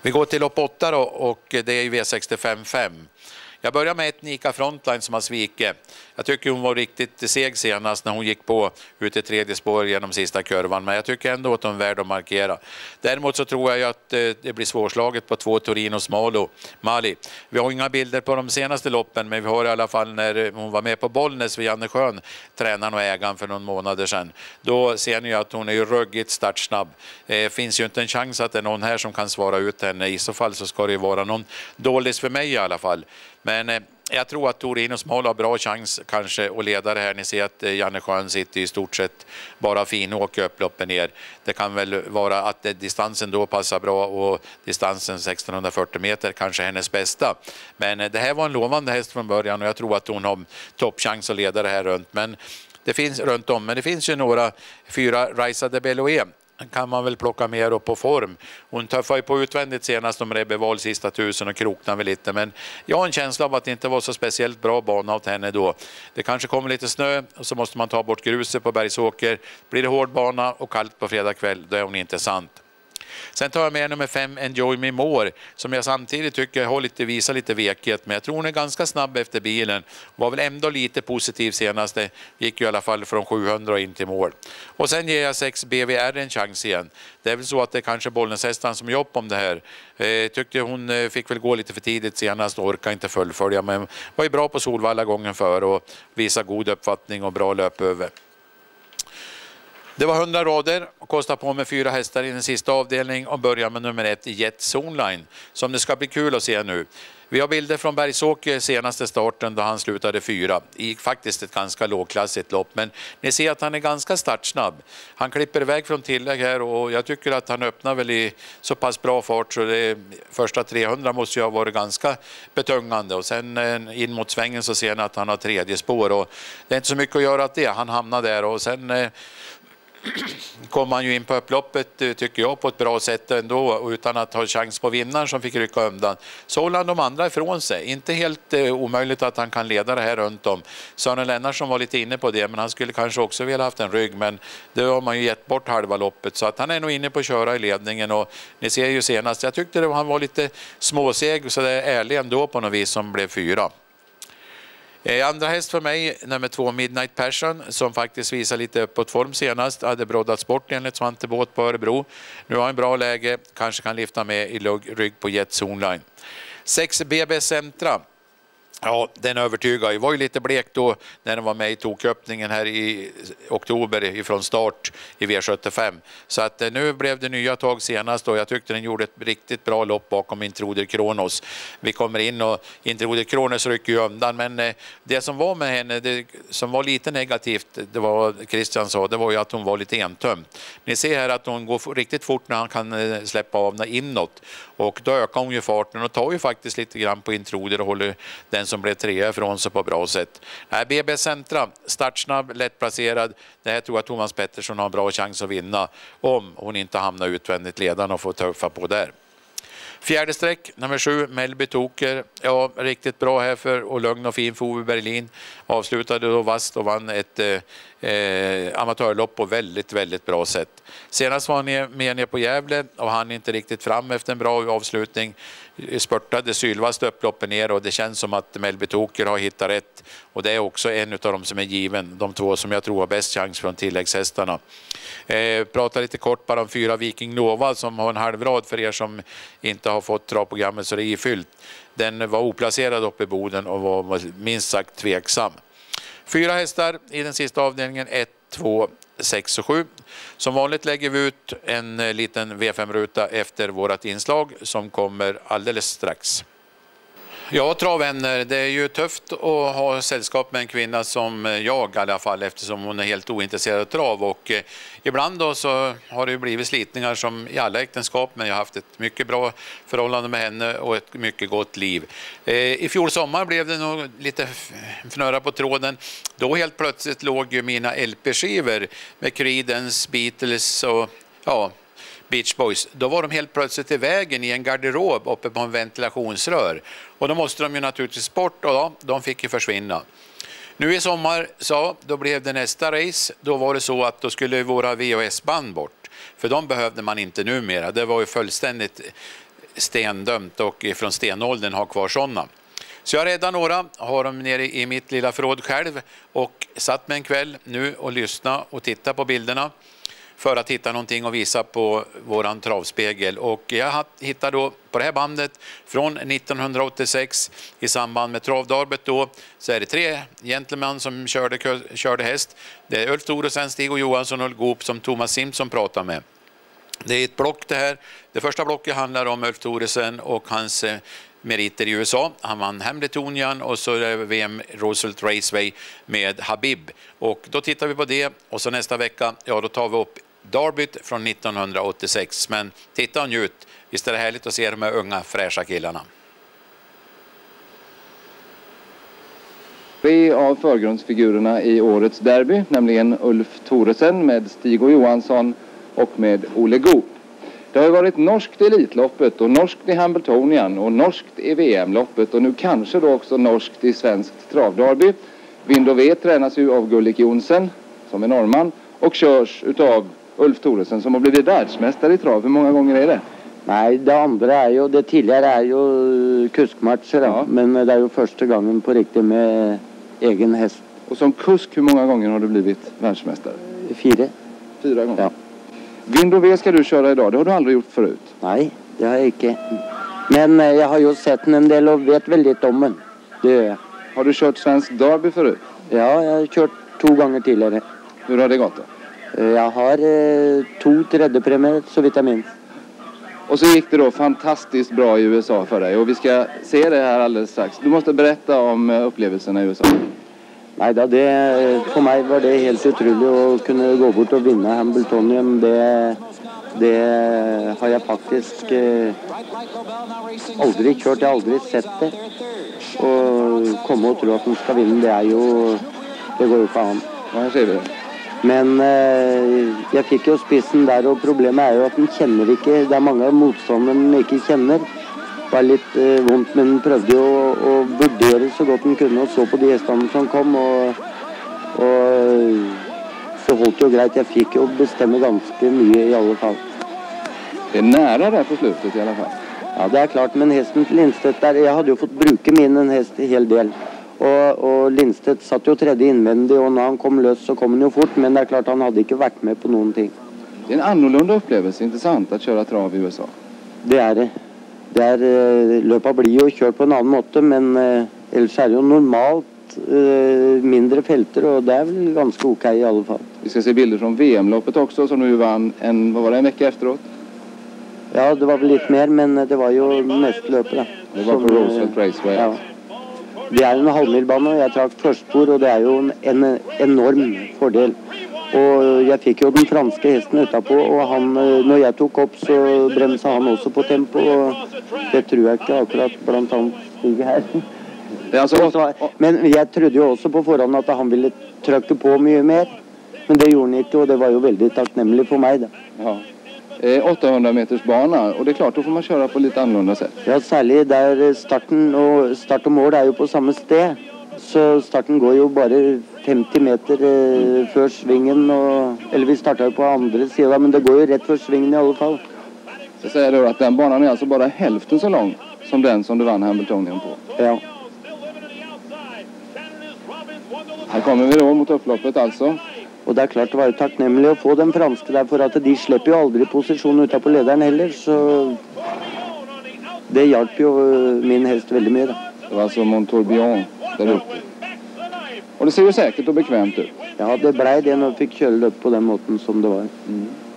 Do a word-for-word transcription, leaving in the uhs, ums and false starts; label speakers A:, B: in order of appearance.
A: Vi går till lopp åtta då, och det är V sextiofem fem. Jag börjar med ett Nika Frontline som har svikit. Jag tycker hon var riktigt seg senast när hon gick på ut i tredje spår genom sista kurvan. Men jag tycker ändå att hon är värd att markera. Däremot så tror jag att det blir svårslaget på två Torinos Malo, Mali. Vi har inga bilder på de senaste loppen, men vi har i alla fall när hon var med på Bollnäs vid Janne Schön, tränaren och ägaren för någon månader sedan. Då ser ni att hon är ju ruggigt startsnabb. Det finns ju inte en chans att det är någon här som kan svara ut henne. I så fall så ska det ju vara någon dålig för mig i alla fall. Men eh, jag tror att Torinos Mal har bra chans kanske att leda det här. Ni ser att eh, Janne Schön sitter i stort sett bara fin och åker upp loppen ner. Det kan väl vara att eh, distansen då passar bra och distansen sextonhundrafyrtio meter kanske är hennes bästa. Men eh, det här var en lovande häst från början och jag tror att hon har toppchans att leda det här runt. Men det finns runt om, men det finns ju några fyra Raisa de Beloé. Kan man väl plocka mer upp på form. Hon tuffade ju på utvändigt senast om Rebbeval sista tusen och kroknade väl lite. Men jag har en känsla av att det inte var så speciellt bra bana åt henne då. Det kanske kommer lite snö och så måste man ta bort gruset på Bergsåker. Blir det hård bana och kallt på fredag kväll, då är hon intressant. Sen tar jag med nummer fem Enjoy Me More som jag samtidigt tycker har lite, visar lite vekhet, men jag tror hon är ganska snabb efter bilen. Var väl ändå lite positiv senast. Det gick ju i alla fall från sjuhundra in till mål. Och sen ger jag sex B V R en chans igen. Det är väl så att det är kanske Bollnäshästan som jobb om det här. Eh, tyckte hon fick väl gå lite för tidigt senast och orkade inte fullfölja, men var ju bra på Solvalla gången för och visa god uppfattning och bra löp över. Det var hundra rader och kostade på med fyra hästar i den sista avdelning och börjar med nummer ett Jet Zoneline som det ska bli kul att se nu. Vi har bilder från Bergsåker senaste starten då han slutade fyra. Det gick faktiskt ett ganska lågklassigt lopp, men ni ser att han är ganska startsnabb. Han klipper iväg från tillägg här och jag tycker att han öppnar väl i så pass bra fart så det första trehundra måste ju ha varit ganska betungande. Och sen in mot svängen så ser ni att han har tredje spår och det är inte så mycket att göra åt det. Han hamnar där och sen kom han ju in på upploppet tycker jag på ett bra sätt ändå utan att ha chans på vinnaren som fick rycka undan. Så håller han de andra ifrån sig. Inte helt eh, omöjligt att han kan leda det här runt om. Sören Lennartsson var lite inne på det, men han skulle kanske också vilja haft en rygg, men det har man ju gett bort halva loppet så att han är nog inne på att köra i ledningen och ni ser ju senast, jag tyckte att han var lite småseg så det är ärlig ändå på något vis som blev fyra. Andra häst för mig, nummer två Midnight Passion, som faktiskt visar lite uppåt form senast. Hade broddats bort enligt Svante Båt på Örebro. Nu har en bra läge, kanske kan lyfta med i rygg på Jet Zoneline. sex B B Centra. Ja, den övertygar. Jag var ju lite blek då när den var med i toköppningen här i oktober ifrån start i V sjuttiofem. Så att nu blev det nya tag senast och jag tyckte den gjorde ett riktigt bra lopp bakom Intruder Kronos. Vi kommer in och Intruder Kronos rycker ju undan, men det som var med henne, det som var lite negativt, det var Christian sa, det var ju att hon var lite entömd. Ni ser här att hon går riktigt fort när han kan släppa av när inåt och då ökar hon ju farten och tar ju faktiskt lite grann på Intruder och håller den som blev trea ifrån sig på bra sätt. Nej, B B Centra, startsnabb, lättplacerad. Det här tror jag att Thomas Pettersson har en bra chans att vinna om hon inte hamnar utvändigt ledan och får tuffa på där. Fjärde streck, nummer sju, Melby Toker. Ja, riktigt bra här för och lugn och fin för Ove Berlin. Avslutade då vast och vann ett eh, amatörlopp på väldigt, väldigt bra sätt. Senast var han med ner på Gävle och han inte riktigt fram efter en bra avslutning. Spurtade sylvast upploppen ner och det känns som att Melby Toker har hittat rätt. Och det är också en av dem som är given. De två som jag tror har bäst chans från tilläggshästarna. Eh, pratar lite kort bara om fyra Viking Nova som har en halvrad för er som inte har fått travprogrammet så det är ifyllt. Den var oplacerad uppe i Boden och var minst sagt tveksam. Fyra hästar i den sista avdelningen, ett, två, sex och sju. Som vanligt lägger vi ut en liten V fem-ruta efter vårat inslag som kommer alldeles strax. Ja, travvänner, det är ju tufft att ha sällskap med en kvinna som jag i alla fall eftersom hon är helt ointresserad av trav och eh, ibland då så har det ju blivit slitningar som i alla äktenskap, men jag har haft ett mycket bra förhållande med henne och ett mycket gott liv. Eh, I fjol sommar blev det nog lite fnöra på tråden. Då helt plötsligt låg ju mina L P-skivor med Creedence, Beatles och ja, Beach Boys, då var de helt plötsligt i vägen i en garderob uppe på en ventilationsrör. Och då måste de ju naturligtvis bort och då, de fick ju försvinna. Nu i sommar så då blev det nästa race. Då var det så att då skulle våra V H S-band bort. För de behövde man inte numera. Det var ju fullständigt stendömt och från stenåldern har kvar sådana. Så jag räddar några, har dem nere i mitt lilla förråd själv och satt mig en kväll nu och lyssna och titta på bilderna för att hitta någonting att visa på våran travspegel. Och jag hittade då på det här bandet från nittonhundraåttiosex i samband med travdarbet då, så är det tre gentleman som körde, körde häst. Det är Ulf Thoresen, Stig och Johansson och Ulf Goop som Thomas Simpson pratar med. Det är ett block det här. Det första blocket handlar om Ulf Thoresen och hans eh, meriter i U S A. Han vann Hamiltonian och så är det V M Roosevelt Raceway med Habib. Och då tittar vi på det och så nästa vecka, ja då tar vi upp Derbyt från nittonhundraåttiosex. Men titta och njut. Visst är det härligt att se de här unga fräscha killarna.
B: Tre av förgrundsfigurerna i årets derby, nämligen Ulf Thoresen med Stig och Johansson och med Ole Goop. Det har varit norskt i Elitloppet och norskt i Hamiltonian och norskt i V M-loppet och nu kanske då också norskt i svenskt travderby. Vind och V tränas ju av Gullik Jonsen som är norrman och körs utav Ulf Thoresen som har blivit världsmästare i trav. Hur många gånger är det?
C: Nej, det andra är ju, det tidigare är ju kuskmatcher, ja. Men det är ju första gången på riktigt med egen häst.
B: Och som kusk, hur många gånger har du blivit världsmästare?
C: Fyra.
B: Fyra gånger?
C: Ja.
B: Vind och V ska du köra idag, det har du aldrig gjort förut?
C: Nej, det har jag inte. Men jag har ju sett en del och vet väldigt om den. Det gör jag.
B: Har du kört svensk derby förut?
C: Ja, jag har kört två gånger tidigare.
B: Hur har det gått då?
C: Jag har eh, två tredjepremier så vitt jag minns.
B: Och så gick det då fantastiskt bra i U S A för dig och vi ska se det här alldeles strax. Du måste berätta om upplevelserna i U S A.
C: Nej då, det, för mig var det helt otroligt att kunna gå bort och vinna Hamiltonian. Det, det har jag faktiskt eh, aldrig kört, jag har aldrig sett det. Och komma och tro att de ska vinna, det är ju, det går ju fan.
B: Ja, här ser vi det.
C: Men eh, jag fick ju spissen där och problemet är ju att den känner inte, det är många motståndare den inte känner. Det var lite eh, vondt, men den prövde ju att vurdera så gott den kunde och så på de hästarna som kom och, och så hållt ju grejt. Jag fick ju bestämma ganska mycket i alla fall.
B: Det är nära där på slutet i alla fall.
C: Ja, det är klart, men hästen till Lindstedt där, jag hade ju fått bruka min en häst en hel del. Och, och Lindstedt satt ju tredje invändig och när han kom lös så kom han ju fort, men det är klart han hade inte varit med på någonting.
B: Det är en annorlunda upplevelse, intressant att köra trav i U S A.
C: Det är det. Det är, löpa blir ju kört på en annan måte, men eh, ellers är det ju normalt eh, mindre fälter och det är väl ganska okej i alla fall.
B: Vi ska se bilder från V M-loppet också som nu vann en, vad var det, en vecka efteråt?
C: Ja, det var väl lite mer, men det var ju mest löpare.
B: Det var på Roosevelt Raceway.
C: Ja. Det är en halvmilbane och jag trakk förstspor och det är ju en, en enorm fördel. Och jag fick ju den franska hästen utanpå och han, när jag tog upp så bremsade han också på tempo och det tror jag inte akkurat bland annat ligger här.
B: Det är alltså...
C: så, men jag trodde ju också på förhand att han ville trycka på mycket mer. Men det gjorde han inte och det var ju väldigt tacknämligt för mig. Då.
B: Ja. åttahundra meters bana och det är klart då får man köra på lite annorlunda sätt.
C: Ja, särskilt där starten och start och mål är ju på samma sted. Så starten går ju bara femtio meter eh, för svingen och, eller vi startar ju på andra sidan men det går ju rätt för svingen i alla fall.
B: Så säger du att den banan är alltså bara hälften så lång som den som du vann Hamiltonian på.
C: Ja.
B: Här kommer vi då mot upploppet alltså.
C: Och det är klart det var ju tacknämligt att få den franska där för att de släpper ju aldrig position utanpå ledaren heller så det hjälper ju min häst väldigt mycket.
B: Det var alltså Montourbillon där uppe. Och det ser ju säkert och bekvämt ut.
C: Ja, det blev det när jag fick köra upp på den måten som det var. Mm.